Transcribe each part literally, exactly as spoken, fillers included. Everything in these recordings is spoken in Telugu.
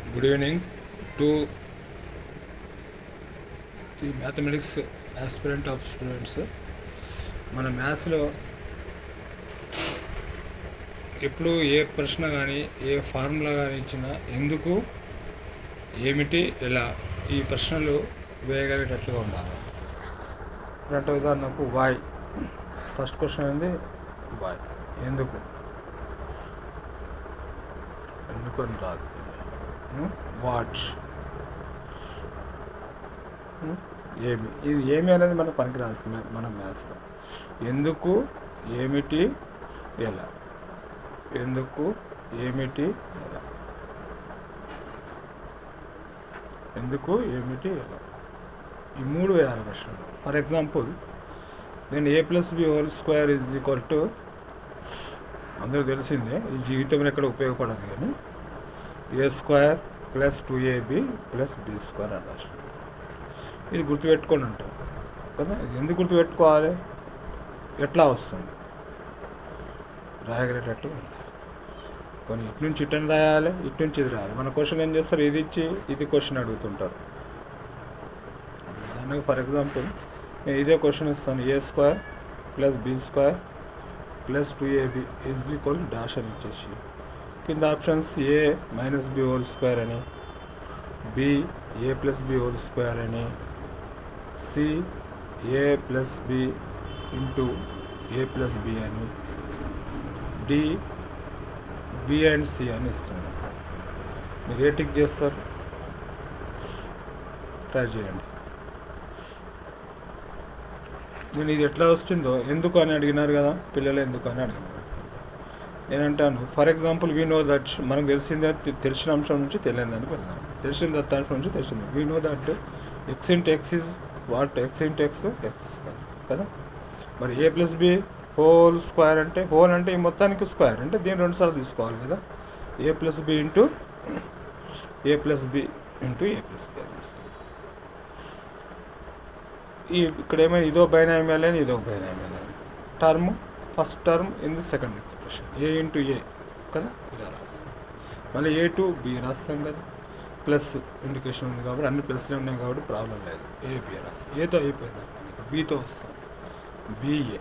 Good evening to the mathematics aspirant of students. మన మ్యాథ్స్లో ఎప్పుడు ఏ ప్రశ్న కానీ ఏ ఫార్ములా కానీ ఇచ్చినా ఎందుకు ఏమిటి ఎలా ఈ ప్రశ్నలు వేయగలిగేటట్లుగా ఉండాలి. అంటే ఉదాహరణకు వాయ్ ఫస్ట్ క్వశ్చన్ ఏంది వాయ్ ఎందుకు ఎందుకు అని రాదు. వాట్ ఏమి ఇది ఏమి అనేది మనకు పనికి రాస్తుంది మన మ్యాథ్స్లో. ఎందుకు ఏమిటి ఎలా ఎందుకు ఏమిటి ఎలా ఎందుకు ఏమిటి ఎలా ఈ మూడు వేయాలి ప్రశ్నలు. ఫర్ ఎగ్జాంపుల్ నేను A plus B whole square is equal to అందరూ తెలిసిందే, ఈ జీవితంలో ఎక్కడ ఉపయోగపడదు కానీ A square plus two AB plus B square అని రాష్ట్రం. ఇది గుర్తుపెట్టుకొని ఉంటాం కదా. ఇది ఎందుకు గుర్తుపెట్టుకోవాలి, ఎట్లా వస్తుంది రాయగలిగేటట్టు కొన్ని ఇటు నుంచి ఇటు రాయాలి, ఇటు నుంచి ఇది రాయాలి. మన క్వశ్చన్ ఏం చేస్తారు, ఇది ఇచ్చి ఇది క్వశ్చన్ అడుగుతుంటారు. దానికి ఫర్ ఎగ్జాంపుల్ నేను ఇదే క్వశ్చన్ ఇస్తాను, A square plus B square plus two AB is equal dash అని ఇచ్చేసి కింద options A minus B whole square అని, బి ఏ ప్లస్ బి హోల్ స్క్వేర్ అని, C A plus B into A plus B అని, డి బి అండ్ సి అని ఇస్తున్నాను. మీరు ఏ టిక్ చేస్తారు ట్రై చేయండి. నేను ఇది ఎట్లా వచ్చిందో ఎందుకు అని అడిగినారు కదా పిల్లలు, ఎందుకు అని అడిగినారు. నేనంటాను for example we know that మనకు తెలిసిందే, తెలిసిన అంశం నుంచి తెలియని దానికి వెళ్దాం. తెలిసిన దత్తాంశం నుంచి తెలిసింది. We know that x into x is what x into x x square కదా. మరి a plus B whole square అంటే హోల్ అంటే ఈ మొత్తానికి స్క్వేర్ అంటే దీన్ని రెండు సార్లు తీసుకోవాలి కదా. A plus B into A plus B into A plus b ఈ ఇక్కడ ఏమైనా ఇదో బైనామియల్ అని ఇదో బైనామియల్ అని term first term in the second expression a into a కదా ఇలా రాస్తాం. మళ్ళీ ఏ టు బి రాస్తాం కదా, ప్లస్ ఇండికేషన్ ఉంది కాబట్టి అన్ని ప్లస్లే ఉన్నాయి కాబట్టి ప్రాబ్లం లేదు. ఏ బి రాస్తాం, ఏతో అయిపోయింది. బీతో వస్తాం బిఏ,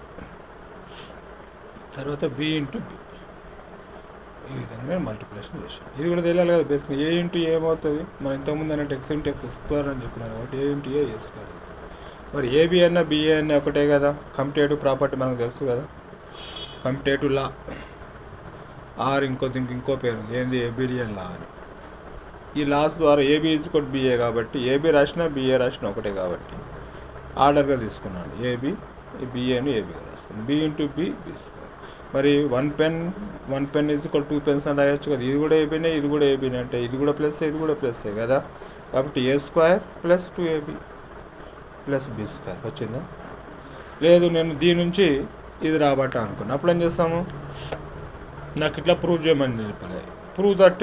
తర్వాత బి ఇంటూ బి, ఈ విధంగా నేను మల్టిప్లికేషన్ చేసాను. ఇది కూడా తెలియాలి కదా బేసిక్గా. ఏ ఇంటూ ఏమవుతుంది, మనం ఇంతకుముందు అన్నట్టు ఎక్స్ ఇంటూ ఎక్స్ స్క్వేర్ అని చెప్పినారు కాబట్టి a into a a square. మరి ఏబి అన్న బిఏ అన్న ఒకటే కదా. కంపిటేటివ్ ప్రాపర్టీ మనకు తెలుసు కదా, కంపిటేటివ్ లా ఆర్ ఇంకో దీనికి ఇంకో పేరు ఏంది ఏబిడియన్ లా అని. ఈ లాస్ ద్వారా ఏబి ఈజ్ ఈక్వల్ బిఏ కాబట్టి ఏబి రాసిన బిఏ రాసిన ఒకటే కాబట్టి ఆర్డర్గా తీసుకున్నాను. ఏబి బిఏను ఏబిగా రాస్తాను, b into b b square. మరి one pen one pen is equal two pens అని రాయొచ్చు కదా. ఇది కూడా ఏబీనే ఇది కూడా ఏబీనే అంటే ఇది కూడా ప్లస్ ఇది కూడా ప్లస్సే కదా. కాబట్టి a square plus two AB plus B square వచ్చిందా. లేదు నేను దీని నుంచి ఇది రాబట్ట అనుకున్నా, అప్పుడు ఏం చేస్తాము, నాకు ఇట్లా ప్రూవ్ చేయమని చెప్పాలి. ప్రూవ్ దట్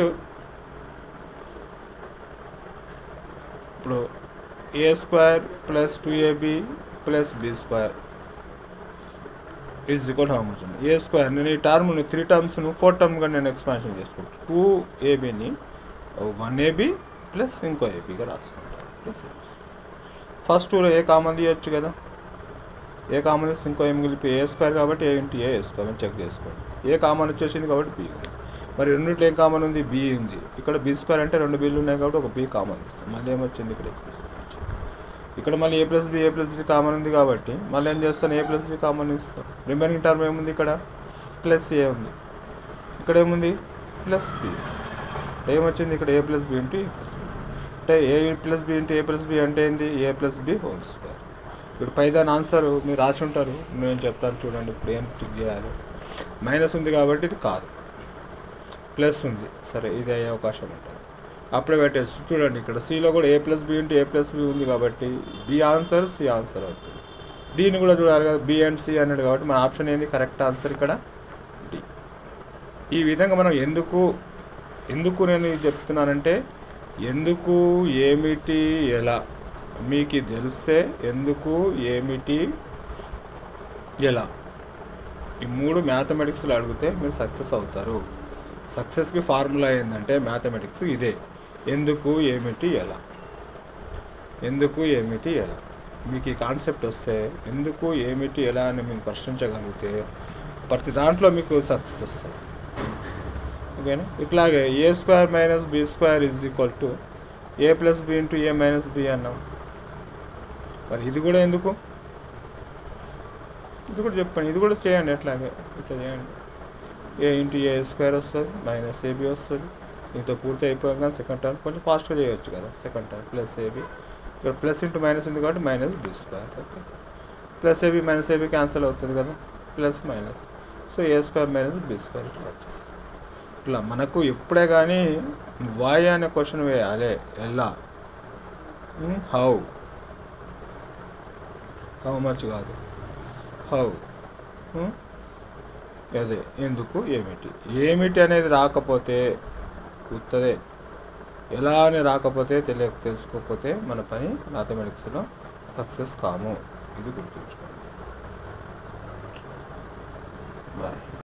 ఇప్పుడు a square plus two AB plus B square is equal how much. A square నేను ఈ టర్మ్ను త్రీ టర్మ్స్ను ఫోర్ టర్మ్గా నేను ఎక్స్పాన్షన్ చేసుకుంటాను. టూ ఏబీని వన్ ఏబీ ప్లస్ ఇంకో ఏబీగా రాసుకుంటాను ప్లస్ ఫస్ట్ టూలో ఏ కామన్ తీయచ్చు కదా. ఏ కామన్ తీస్తే ఇంకో ఏం కలిపి ఏ స్క్వేర్ కాబట్టి ఏ ఇంటూ ఏ స్క్వేర్ అని చెక్ చేసుకోండి. ఏ కామన్ వచ్చేసింది కాబట్టి బి ఉంది. మరి రెండింటిలో ఏం కామన్ ఉంది, బి ఉంది. ఇక్కడ బి స్క్వేర్ అంటే రెండు బిల్లు ఉన్నాయి కాబట్టి ఒక బి కామన్ ఇస్తాం. మళ్ళీ ఏమొచ్చింది ఇక్కడ ఇక్కడ మళ్ళీ a plus b A plus b common ఉంది కాబట్టి మళ్ళీ ఏం చేస్తాను, ఏ ప్లస్ బి కామన్ ఇస్తాం. రిమైనింగ్ టర్మ్ ఏముంది, ఇక్కడ ప్లస్ ఏ ఉంది, ఇక్కడ ఏముంది ప్లస్ బి. ఏమొచ్చింది ఇక్కడ a plus B into A plus b అంటే a plus B into A plus b అంటే ఏంది a plus B whole square. ఇప్పుడు పైదాని ఆన్సర్ మీరు రాసి ఉంటారు, నేను చెప్తాను చూడండి. ఇప్పుడు ఏం చెక్ చేయాలి, మైనస్ ఉంది కాబట్టి ఇది కాదు, ప్లస్ ఉంది సరే ఇది అయ్యే అవకాశం ఉంటుంది. అప్పుడే పెట్టేసి చూడండి ఇక్కడ సిలో కూడా a plus B into A plus b ఉంది కాబట్టి బి ఆన్సర్ సి ఆన్సర్ అవుతుంది. డీని కూడా చూడాలి కదా, బి అండ్ సి అన్నాడు కాబట్టి మన ఆప్షన్ ఏంది కరెక్ట్ ఆన్సర్ ఇక్కడ డి. ఈ విధంగా మనం ఎందుకు ఎందుకు నేను చెప్తున్నానంటే ఎందుకు ఏమిటి ఎలా మీకు తెలిస్తే ఎందుకు ఏమిటి ఎలా ఈ మూడు మ్యాథమెటిక్స్లో అడిగితే మీరు సక్సెస్ అవుతారు. సక్సెస్కి ఫార్ములా ఏంటంటే మ్యాథమెటిక్స్ ఇదే. ఎందుకు ఏమిటి ఎలా, ఎందుకు ఏమిటి ఎలా మీకు ఈ కాన్సెప్ట్ వస్తే ఎందుకు ఏమిటి ఎలా అని మీరు ప్రశ్నించగలిగితే ప్రతి దాంట్లో మీకు సక్సెస్ వస్తుంది. ఓకేనా. ఇట్లాగే a square minus b square is equal to a plus B into a minus b అన్నాం. మరి ఇది కూడా ఎందుకు, ఇది కూడా చెప్పండి, ఇది కూడా చేయండి. ఎట్లాగే ఇట్లా చేయండి. ఏ ఇంటూ ఏ స్క్వేర్ వస్తుంది, మైనస్ ఏబి వస్తుంది. దీంతో పూర్తి అయిపోయాం కానీ సెకండ్ టర్మ్ కొంచెం ఫాస్ట్గా చేయొచ్చు కదా. సెకండ్ టర్మ్ ప్లస్ ఏబి, ఇక్కడ ప్లస్ ఇంటూ మైనస్ ఉంది కాబట్టి minus b square. Okay, plus ab minus ab cancel అవుతుంది కదా, plus minus. So a square minus b square ఇట్లా వచ్చేస్తుంది. ఇట్లా మనకు ఎప్పుడే కానీ వై అనే క్వశ్చన్ వేయాలి. ఎలా, హౌ, హౌ మచ్ కాదు, హౌ, అదే ఎందుకు ఏమిటి. ఏమిటి అనేది రాకపోతే గుర్తదే, ఎలా అని రాకపోతే తెలియ తెలుసుకోకపోతే మన పని మ్యాథమెటిక్స్లో సక్సెస్ కాము. ఇది గుర్తుంచుకోండి. బాయ్.